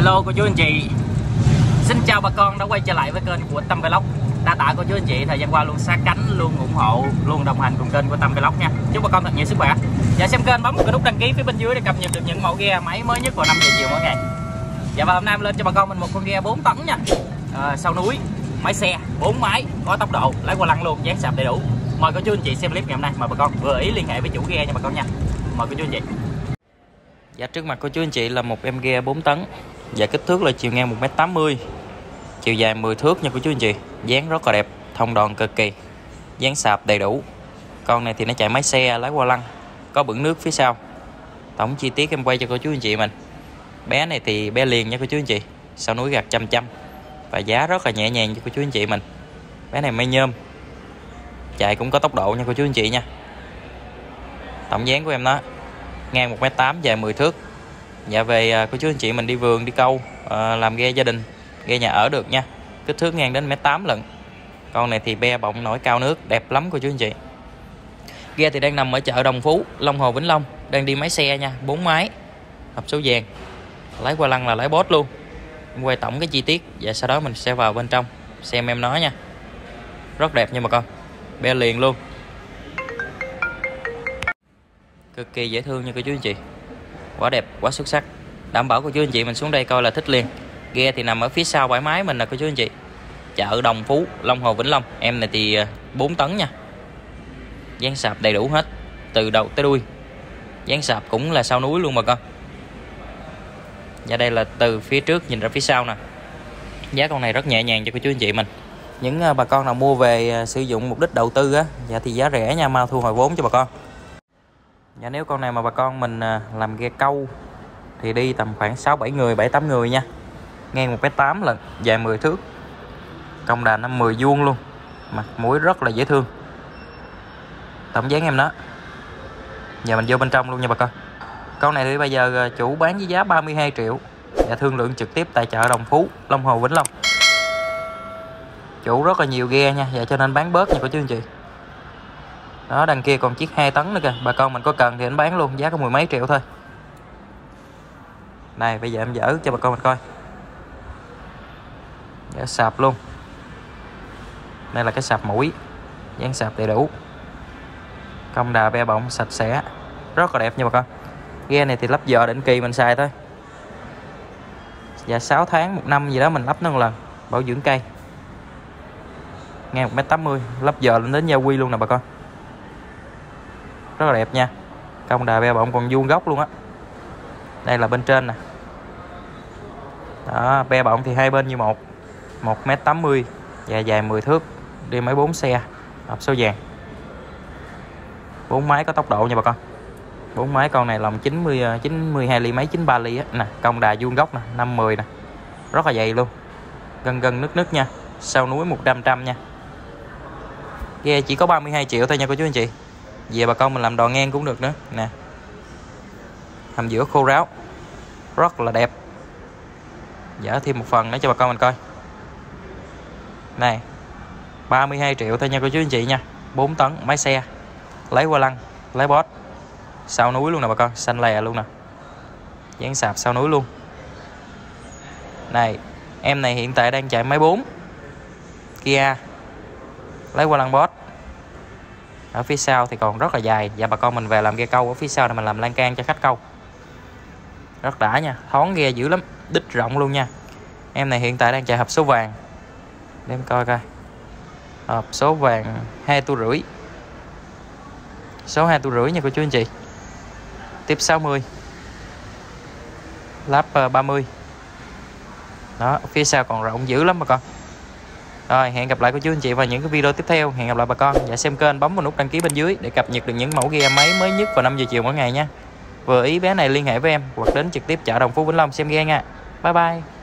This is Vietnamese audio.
Hello cô chú anh chị, xin chào bà con đã quay trở lại với kênh của Tâm Vlog. Đa tạ cô chú anh chị thời gian qua luôn sát cánh, luôn ủng hộ, luôn đồng hành cùng kênh của Tâm Vlog nha. Chúc bà con thật nhiều sức khỏe. Và xem kênh bấm cái nút đăng ký phía bên dưới để cập nhật được những mẫu ghe máy mới nhất vào 5 giờ chiều mỗi ngày. Và hôm nay em lên cho bà con mình một con ghe 4 tấn nha, sau núi, máy xe, 4 máy, có tốc độ, lái qua lăng luôn, dán sạp đầy đủ. Mời cô chú anh chị xem clip ngày hôm nay. Mời bà con vừa ý liên hệ với chủ ghe nha bà con nha. Mời cô chú anh chị. Dạ, trước mặt cô chú anh chị là một em ghe 4 tấn. Và kích thước là chiều ngang 1m80, chiều dài 10 thước nha cô chú anh chị. Dán rất là đẹp, thông đòn cực kỳ, dán sạp đầy đủ. Con này thì nó chạy máy xe, lái qua lăng, có bửng nước phía sau. Tổng chi tiết em quay cho cô chú anh chị mình. Bé này thì bé liền nha cô chú anh chị, sau núi gạt chăm chăm và giá rất là nhẹ nhàng cho cô chú anh chị mình. Bé này may nhôm, chạy cũng có tốc độ nha cô chú anh chị nha. Tổng dáng của em nó ngang 1m8, dài 10 thước. Dạ, về cô chú anh chị mình đi vườn, đi câu, làm ghe gia đình, ghe nhà ở được nha. Kích thước ngang đến 1m8 lận. Con này thì be bọng nổi cao nước, đẹp lắm cô chú anh chị. Ghe thì đang nằm ở chợ Đồng Phú, Long Hồ, Vĩnh Long. Đang đi máy xe nha, 4 máy, hộp số vàng, lái qua lăng là lái bốt luôn. Em quay tổng cái chi tiết và sau đó mình sẽ vào bên trong xem em nói nha. Rất đẹp nha bà con, be liền luôn, cực kỳ dễ thương nha cô chú anh chị. Quá đẹp, quá xuất sắc. Đảm bảo cô chú anh chị mình xuống đây coi là thích liền. Ghe thì nằm ở phía sau bãi máy mình nè cô chú anh chị. Chợ Đồng Phú, Long Hồ, Vĩnh Long. Em này thì 4 tấn nha. Dán sạp đầy đủ hết, từ đầu tới đuôi. Dán sạp cũng là sau núi luôn bà con. Và đây là từ phía trước nhìn ra phía sau nè. Giá con này rất nhẹ nhàng cho cô chú anh chị mình. Những bà con nào mua về sử dụng mục đích đầu tư á, dạ thì giá rẻ nha, mau thu hồi vốn cho bà con. Dạ, nếu con này mà bà con mình làm ghe câu thì đi tầm khoảng 6-7 người, 7-8 người nha. Ngang 1m8 lần, dài 10 thước. Công đà 50 vuông luôn. Mặt mũi rất là dễ thương. Tổng dáng em đó. Giờ mình vô bên trong luôn nha bà con. Con này thì bây giờ chủ bán với giá 32 triệu. Dạ, thương lượng trực tiếp tại chợ Đồng Phú, Long Hồ, Vĩnh Long. Chủ rất là nhiều ghe nha, dạ cho nên bán bớt nha cô chú anh chị. Đó, đằng kia còn chiếc 2 tấn nữa kìa. Bà con mình có cần thì anh bán luôn, giá có 10 mấy triệu thôi. Này, bây giờ em dỡ cho bà con mình coi. Dỡ sạp luôn. Đây là cái sạp mũi, dán sạp đầy đủ. Công đà be bọng sạch sẽ, rất là đẹp nha bà con. Ghe này thì lắp dò định kỳ mình xài thôi. Dạ 6 tháng, 1 năm gì đó mình lắp nó một lần, bảo dưỡng cây. Ngang 1m80, lắp dò lên đến gia quy luôn nè bà con. Rất là đẹp nha. Công đà be bọng còn vuông góc luôn á. Đây là bên trên nè. Đó, be bọng thì hai bên như một, 1m80 và dài 10 thước, đi máy 4 xe, hộp số vàng. 4 máy có tốc độ nha bà con. 4 máy, con này lòng 92 ly mấy, 93 ly á nè, công đà vuông góc nè, 50 nè. Rất là dày luôn. Gân nứt nha. Sau núi 100 nha. Ghe chỉ có 32 triệu thôi nha cô chú anh chị. Về bà con mình làm đò ngang cũng được nữa nè. Hầm giữa khô ráo, rất là đẹp. Dỡ thêm một phần nữa cho bà con mình coi. Này, 32 triệu thôi nha cô chú anh chị nha. 4 tấn, máy xe, lấy qua lăng, lấy bót, sau núi luôn nè bà con, xanh lè luôn nè. Dán sạp sau núi luôn. Này, em này hiện tại đang chạy máy 4 Kia, lấy qua lăng bót. Ở phía sau thì còn rất là dài. Và bà con mình về làm ghe câu ở phía sau này mình làm lan can cho khách câu. Rất đã nha, thoáng ghe dữ lắm, đít rộng luôn nha. Em này hiện tại đang chạy hộp số vàng. Để em coi coi. Hộp số vàng 2,5 tuổi. Số 2,5 tuổi nha cô chú anh chị. Tiếp 60. Lắp 30. Đó, phía sau còn rộng dữ lắm bà con. Rồi, hẹn gặp lại cô chú anh chị vào những cái video tiếp theo. Hẹn gặp lại bà con. Và xem kênh bấm vào nút đăng ký bên dưới để cập nhật được những mẫu ghe máy mới nhất vào 5 giờ chiều mỗi ngày nha. Vừa ý bé này liên hệ với em hoặc đến trực tiếp chợ Đồng Phú, Vĩnh Long xem ghe nha. Bye bye.